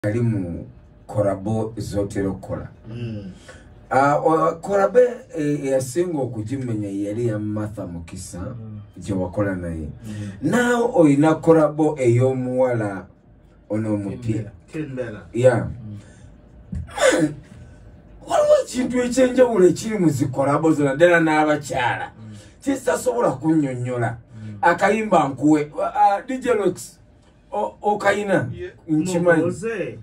Alimu korabo zotero kola. Korabe yasingo kujimenya yali ya Martha Mukisa je wakola naye. Now oyina korabo eyomuwala ono mupira. Kinbela. Yeah. Waliwo kintu ekyenjawulo ekiri mu zikorabo zonna ddala n'abakyala. Kisasobola kunnyonnyola. Akayimba nkuwe. DJ Lux. Okayina. Nchimanyi.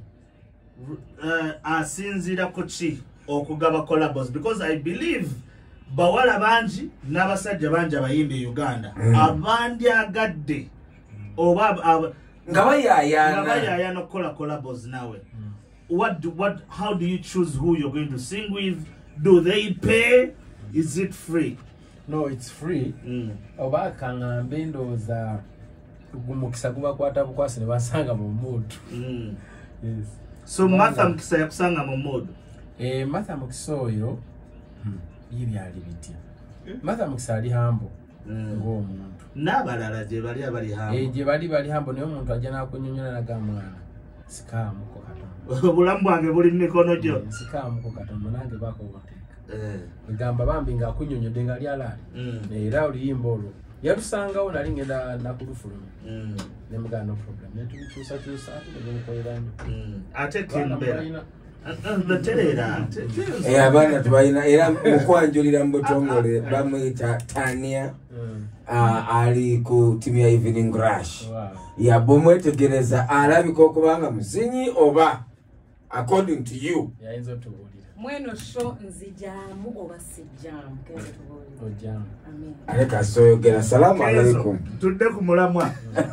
Asinzira kuchi okugaba collabos because I believe bawala banji n'abasajja banji abayimbi Uganda abandi agadde oba ngabaya no collabos nawe. How do you choose who you're going to sing with? Do they pay? Is it free? No, it's free. Oba kanga mbendo za kugumukisa kuba kwata bukwasi ne basanga mu mood. Yes. So Martha Mukisa yakusanga mu mood. Martha Mukisa oyo yibyali bitya. Martha Mukisa ali hambo ng'omuntu. N'abalala je bali abali hambo. Je bali hambo naye omuntu ajja nakunyonyola naga mwana. Sikamu ko katonda. Obulamu bwange buli mu mikono gyo. Sikamu ko katonda nange bako bateeka. Ngamba bambi nga kunyonyodde nga lyalali. Era oluyimba olwo. Yalusangawo nali ngenda nakulufuluma. Nemugana no problem. Netukyusa tugemukoleramu. Ate Kinbela. Baterera. Abaana tubayina era mukwanjulira mu butongole bamuyita Tania. Ali ku timu ya Evening Rush. Yabomwetegereza alabika okubanga muzinyi oba according to you. Yayinza otubulira. Mweno show nzijamu oba sijjamu Kenzo tubulira. Ojamu. Amen. Aleka soyogera salamu alaikum. Tudde ku mulamwa.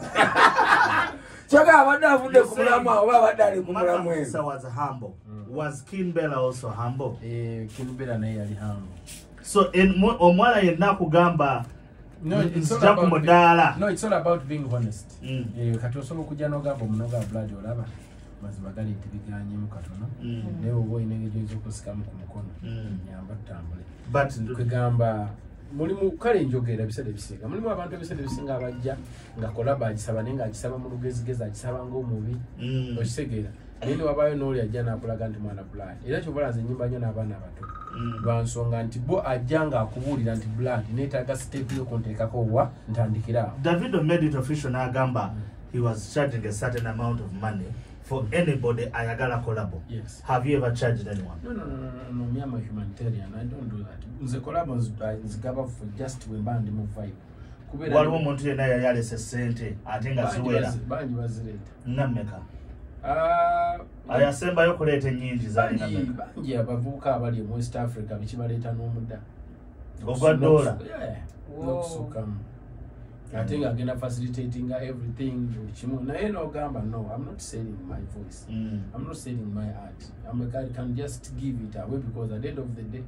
Choga abadde avudde ku mulamwa oba abadde ali ku mulamwa. Mukisa was humble. Was Kinbela also humble? Kinbela naye yali humble. So omwala yenna kugamba no, it's all about being honest. Kati osobola okujja n'ogamba omunoga blood olaba mazima gali tibiganye mu katono naye oba oyina engeri ez'okusikamu ku mukono nyamba tutambule but kwegamba mulimu kale njogera ebiseera ebisinga mulimu abantu ebiseera ebisinga abajja nga kolaba agisaba naye ng'agisaba mu lugezigezi agisaba ng'omubi okitegeera naye newabayo n'oli ajja n'akulaga nti mwana blood era kyobola nze nnyimba nnyo n'abaana abato lwa nsonga nti bo ajja ng'akubuulira nti blood neetaaga step y'okunteekako wa ntandikira Davido made it official n'agamba he was charging a certain amount of money for anybody ayagala collabo. Yes. Have you ever charged anyone? No, me I'm a humanitarian. I don't do that. The collabo is covered for just when band move vibe. Waliwo omuntu yenna yali sente ate nga ziwera. Banji bazireta. Nammeka. Ayasembayo okuleeta ennyingi zaali nammeka. Banji abavubuka abali mu West Africa bikibaleeta n'omudda. Ogwa dola. N'okusukamu. I think I'm gonna facilitating everything. No, I'm not selling my voice. I'm not selling my art. I can just give it away because at the end of the day,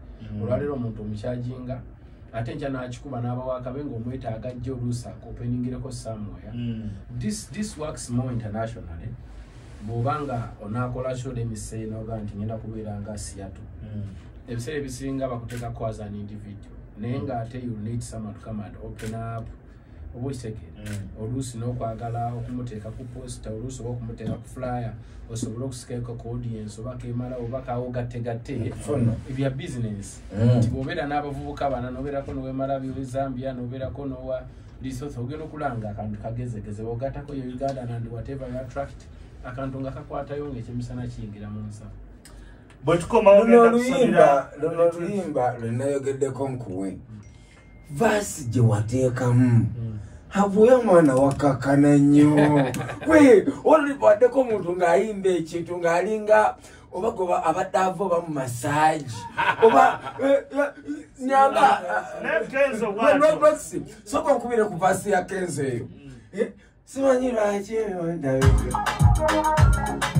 attention achikuba n'abawaka bengo omwetaaga jjo oluusa openingireko somewhere. This works more internationally. Bobanga onakola show let me say noga nti ngenda kubeera nga Seattle. Ebiseera ebisinga bakuteekako as an individual. Naye nga ate you need someone to come and open up. Oluusi n'okwagala okumuteeka ku posta oluusi oba okumuteeka ku flyer osobola okusikako ku audience oba kemala oba kawo gatte ebya business nti bw'obeera n'abavubuka bana n'obeerako n'owemala by'owa Zambia n'obeerako n'owa Lesotho ogenda okulanga akantu kagezegeze bw'ogattako yo Uganda and whatever you attract akantu nga kakwatayo ng'ekyemisana kiyingira mu nsawo bwe tukomawo luno luyimba lwe nayogeddeko nkuwe vasi gye wateekamu havuya mwana wakakana nnyo olibaddeko omuntu ng'ayimba ekintu ng'alinga oba goba abadde ava oba mu masaaji oba nyamba soka okubire ku vasi ya Kenzo eyo simanyi lwaki